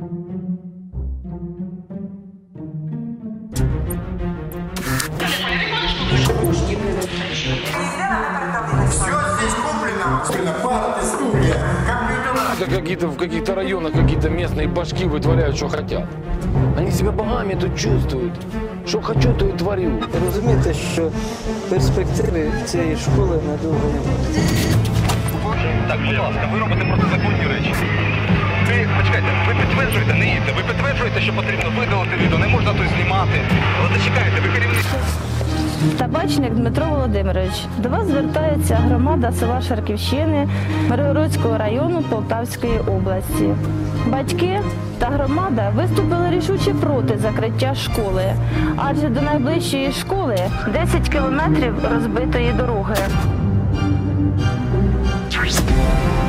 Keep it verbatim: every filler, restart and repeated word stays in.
Это какие-то в каких-то районах какие-то местные башки вытворяют, что хотят. Они себя богами тут чувствуют. Що хочу, то і творю. Розумієте, що перспективи цієї школи надовго не буде. Так, будь ласка, ви робите протизаконні речі. Ви, почекайте, ви підтверджуєте, не їдьте, ви підтверджуєте, що потрібно видалити відео, не можна тут знімати. Але зачекайте, ви керівник. Табачник Дмитро Володимирович, до вас звертається громада села Шарківщини Миргородського району Полтавської області. Батьки та громада виступили рішуче проти закриття школи, адже до найближчої школи десять кілометрів розбитої дороги.